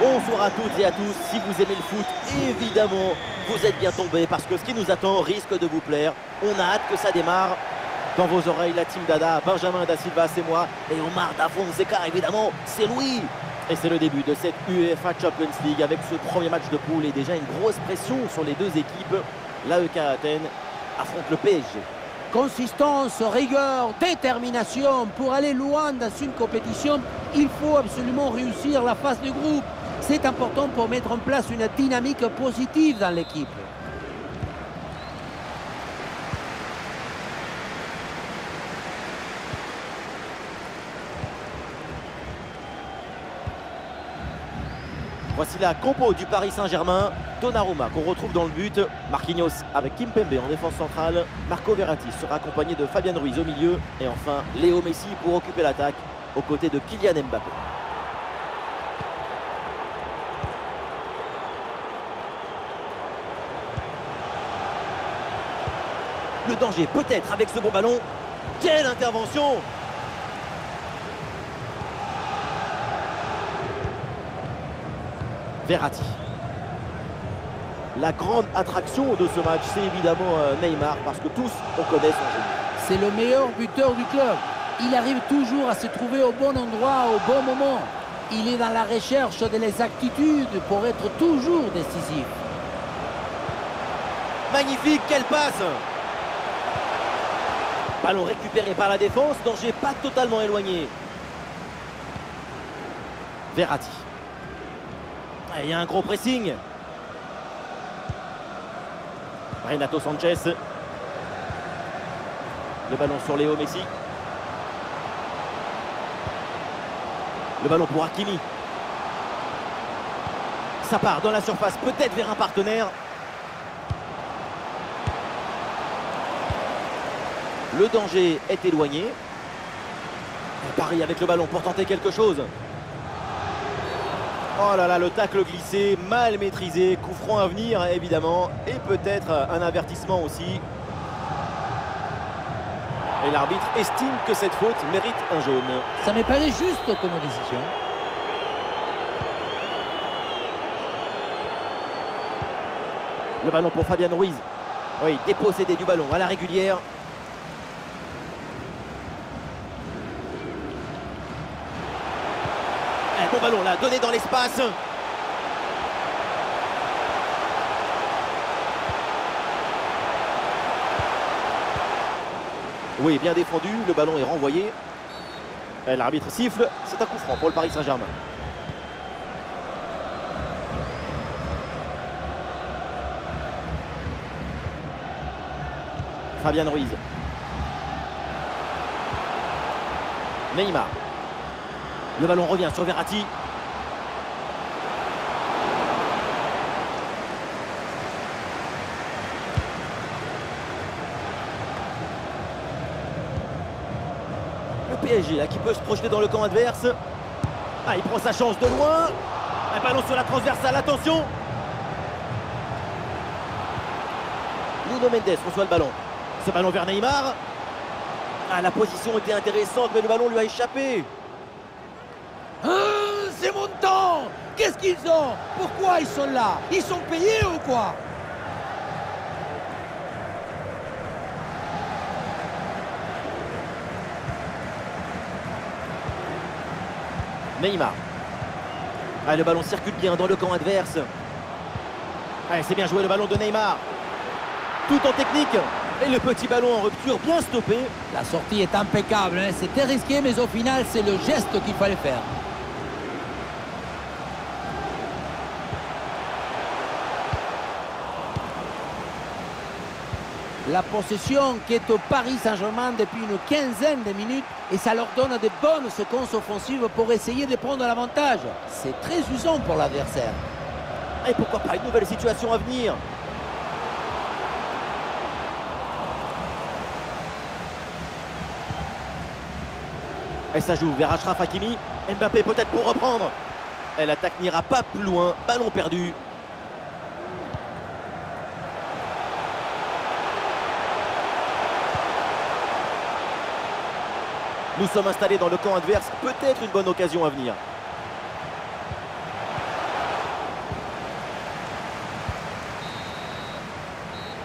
Bonsoir à toutes et à tous, si vous aimez le foot, évidemment, vous êtes bien tombés parce que ce qui nous attend risque de vous plaire. On a hâte que ça démarre. Dans vos oreilles, la team Dada, Benjamin Da Silva, c'est moi, et Omar Da Fonseca, évidemment, c'est Louis. Et c'est le début de cette UEFA Champions League avec ce premier match de poule et déjà une grosse pression sur les deux équipes. L'AEK Athènes affronte le PSG. Consistance, rigueur, détermination. Pour aller loin dans une compétition, il faut absolument réussir la phase de groupe. C'est important pour mettre en place une dynamique positive dans l'équipe. Voici la compo du Paris Saint-Germain. Donnarumma qu'on retrouve dans le but. Marquinhos avec Kimpembe en défense centrale. Marco Verratti sera accompagné de Fabian Ruiz au milieu. Et enfin, Léo Messi pour occuper l'attaque aux côtés de Kylian Mbappé. Le danger peut-être avec ce bon ballon. Quelle intervention! Verratti. La grande attraction de ce match, c'est évidemment Neymar, parce que tous, on connaît son jeu. C'est le meilleur buteur du club. Il arrive toujours à se trouver au bon endroit, au bon moment. Il est dans la recherche de l'exactitude pour être toujours décisif. Magnifique, quelle passe! Ballon récupéré par la défense, danger pas totalement éloigné. Verratti. Il y a un gros pressing. Renato Sanchez. Le ballon sur Léo Messi. Le ballon pour Hakimi. Ça part dans la surface, peut-être vers un partenaire. Le danger est éloigné. Paris avec le ballon pour tenter quelque chose. Oh là là, le tacle glissé, mal maîtrisé, coup franc à venir évidemment, et peut-être un avertissement aussi. Et l'arbitre estime que cette faute mérite un jaune. Ça me paraît juste comme décision. Le ballon pour Fabian Ruiz. Oui, dépossédé du ballon à la régulière. Un bon ballon là, donné dans l'espace. Oui, bien défendu, le ballon est renvoyé. L'arbitre siffle, c'est un coup franc pour le Paris Saint-Germain. Fabian Ruiz. Neymar. Le ballon revient sur Verratti. Le PSG là qui peut se projeter dans le camp adverse. Ah, il prend sa chance de loin. Un ballon sur la transversale, attention. Nuno Mendes reçoit le ballon. Ce ballon vers Neymar. Ah, la position était intéressante, mais le ballon lui a échappé. C'est mon temps! Qu'est-ce qu'ils ont? Pourquoi ils sont là? Ils sont payés ou quoi? Neymar. Ah, le ballon circule bien dans le camp adverse. Ah, c'est bien joué le ballon de Neymar. Tout en technique. Et le petit ballon en rupture bien stoppé. La sortie est impeccable, hein? C'était risqué, mais au final, c'est le geste qu'il fallait faire. La possession qui est au Paris Saint-Germain depuis une quinzaine de minutes et ça leur donne de bonnes séquences offensives pour essayer de prendre l'avantage. C'est très usant pour l'adversaire. Et pourquoi pas une nouvelle situation à venir. Et ça joue vers Achraf Hakimi. Mbappé peut-être pour reprendre. Et l'attaque n'ira pas plus loin. Ballon perdu. Nous sommes installés dans le camp adverse. Peut-être une bonne occasion à venir.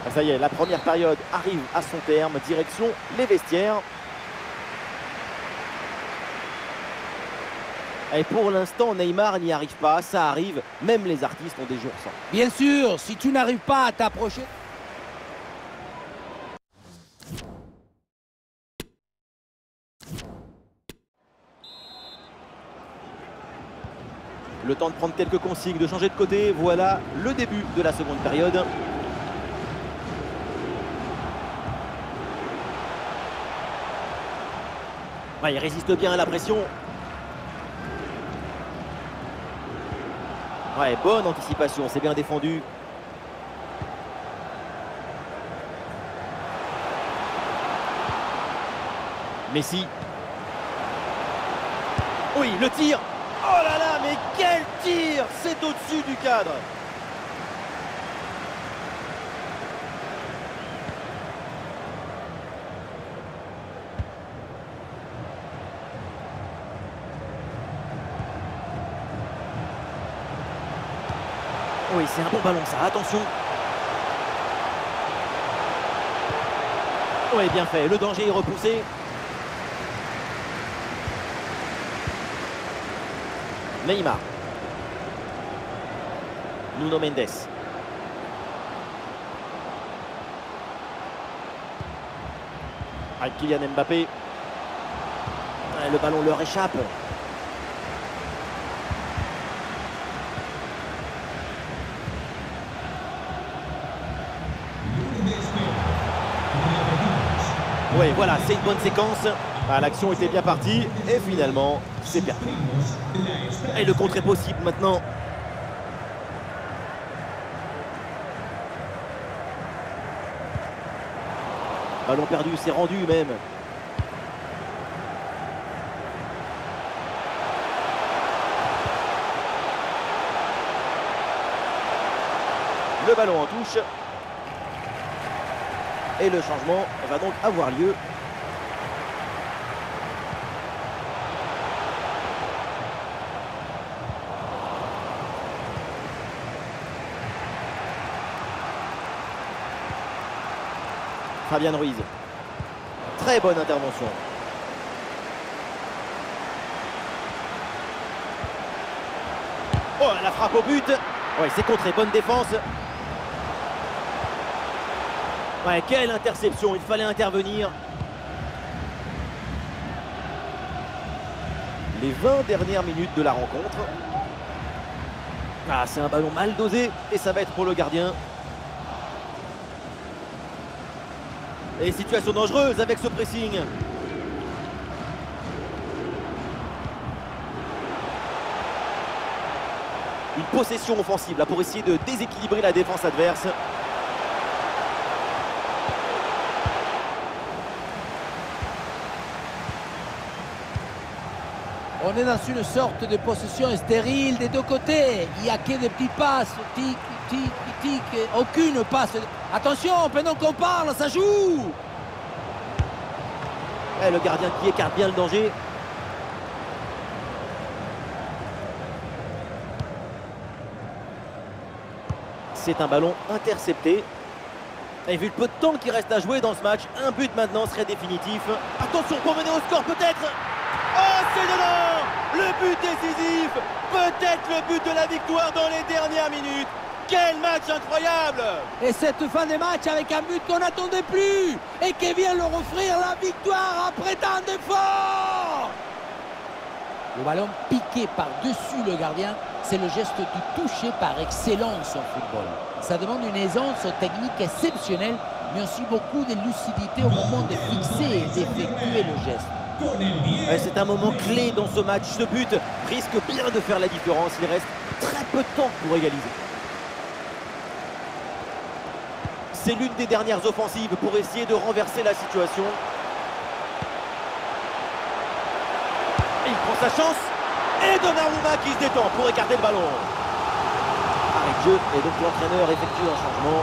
Ça y est, la première période arrive à son terme, direction les vestiaires. Et pour l'instant, Neymar n'y arrive pas, ça arrive, même les artistes ont des jours sans. Bien sûr, si tu n'arrives pas à t'approcher... Le temps de prendre quelques consignes, de changer de côté. Voilà le début de la seconde période. Ouais, il résiste bien à la pression. Ouais, bonne anticipation, c'est bien défendu. Messi. Oui, le tir. Oh là là, mais quel tir! C'est au-dessus du cadre. Oui, c'est un bon ballon ça, attention. Oui, bien fait, le danger est repoussé. Neymar. Nuno Mendes. Avec Kylian Mbappé. Le ballon leur échappe. Oui, voilà, c'est une bonne séquence. L'action était bien partie et finalement, c'est perdu. Et le contre est possible maintenant. Ballon perdu, c'est rendu même. Le ballon en touche. Et le changement va donc avoir lieu. Fabian Ruiz. Très bonne intervention. Oh, la frappe au but. Oui, c'est contré, bonne défense. Ouais, quelle interception, il fallait intervenir. Les 20 dernières minutes de la rencontre. Ah, c'est un ballon mal dosé et ça va être pour le gardien. Et situation dangereuse avec ce pressing. Une possession offensive là pour essayer de déséquilibrer la défense adverse. On est dans une sorte de possession stérile des deux côtés. Il n'y a que des petits passes. Tic, tic, tic. Aucune passe. Attention, pendant qu'on parle, ça joue. Et le gardien qui écarte bien le danger. C'est un ballon intercepté. Et vu le peu de temps qui reste à jouer dans ce match, un but maintenant serait définitif. Attention pour mener au score peut-être. Oh, c'est dedans! Le but décisif! Peut-être le but de la victoire dans les dernières minutes! Quel match incroyable! Et cette fin de match avec un but qu'on n'attendait plus et qui vient leur offrir la victoire après tant d'efforts! Le ballon piqué par-dessus le gardien, c'est le geste du toucher par excellence en football. Ça demande une aisance technique exceptionnelle, mais aussi beaucoup de lucidité au moment de fixer et d'effectuer le geste. C'est un moment clé dans ce match. Ce but risque bien de faire la différence. Il reste très peu de temps pour égaliser. C'est l'une des dernières offensives pour essayer de renverser la situation. Il prend sa chance. Et Donnarumma qui se détend pour écarter le ballon. Arrêt de jeu et donc l'entraîneur effectue un changement.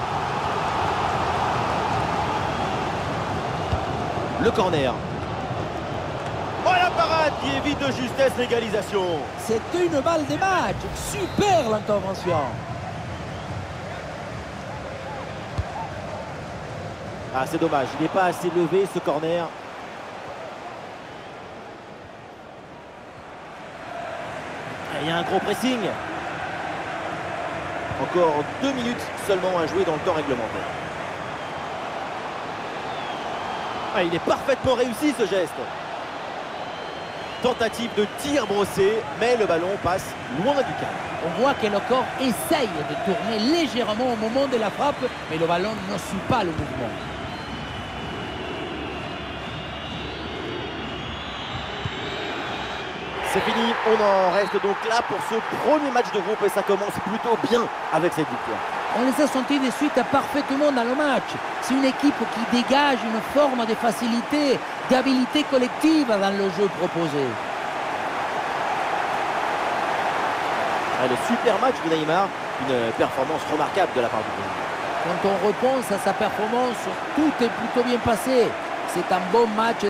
Le corner. Oh, la parade qui évite de justesse l'égalisation. C'était une balle de match. Super l'intervention. Ah, c'est dommage, il n'est pas assez levé ce corner. Il y a un gros pressing. Encore 2 minutes seulement à jouer dans le temps réglementaire. Ah, il est parfaitement réussi ce geste. Tentative de tir brossé, mais le ballon passe loin du cadre. On voit que le corps essaye de tourner légèrement au moment de la frappe, mais le ballon ne suit pas le mouvement. C'est fini, on en reste donc là pour ce premier match de groupe et ça commence plutôt bien avec cette victoire. On les a sentis de suite parfaitement dans le match. C'est une équipe qui dégage une forme de facilité, d'habilité collective dans le jeu proposé. Le super match de Neymar, une performance remarquable de la part du Brésil. Quand on repense à sa performance, tout est plutôt bien passé. C'est un bon match.